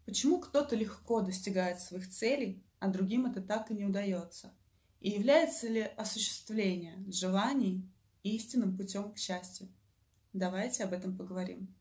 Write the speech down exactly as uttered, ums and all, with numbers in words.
Почему кто-то легко достигает своих целей, а другим это так и не удается? И является ли осуществление желаний истинным путем к счастью? Давайте об этом поговорим.